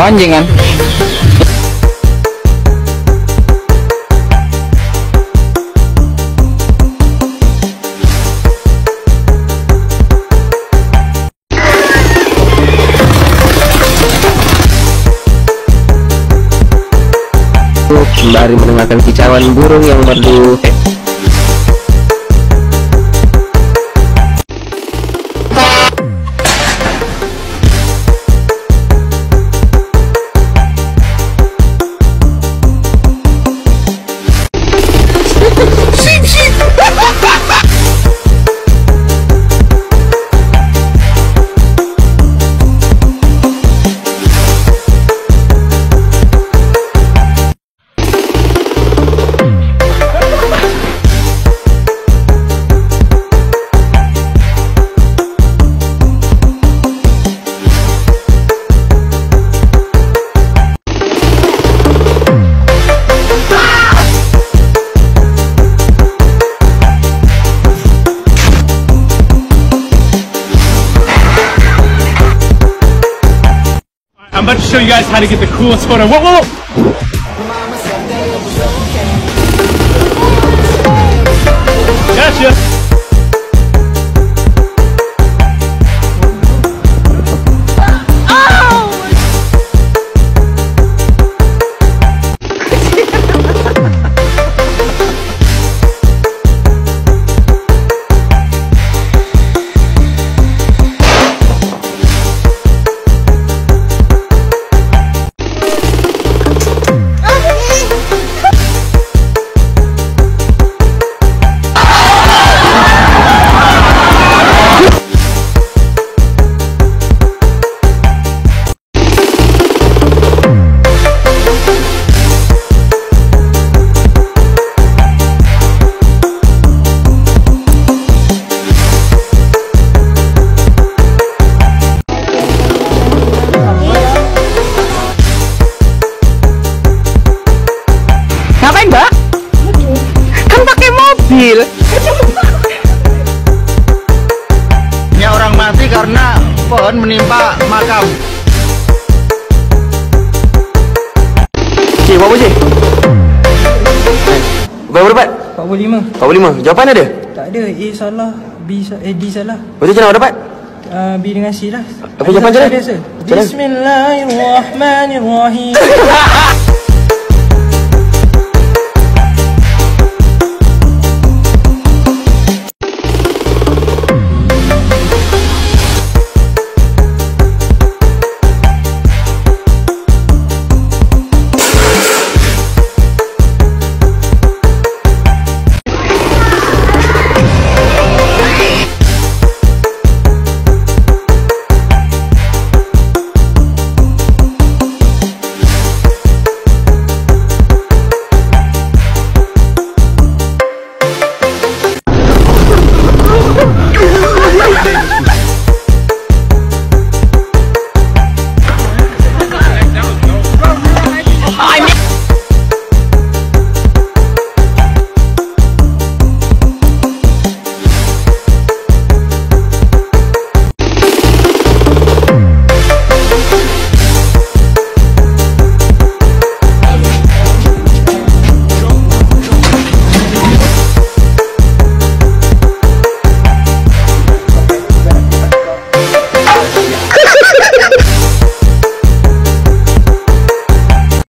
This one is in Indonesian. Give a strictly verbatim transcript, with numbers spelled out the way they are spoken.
anjing kan. Sembari mendengarkan kicauan burung yang merdu. Eh. I'm about to show you guys how to get the coolest photo. Whoa, whoa, whoa! Gotcha! Ngapain, Mbak? Kan pakai mobil. Ini orang mati karena pohon menimpa makam. Cik, berapa cik? Berapa dapat? empat puluh lima. empat puluh lima. Jawapan ada? Tak ada. A salah, B sa- eh, D salah. Betul macam mana dapat? Uh, B dengan C lah. Apa jawapan je lah? Bismillahirrahmanirrahim.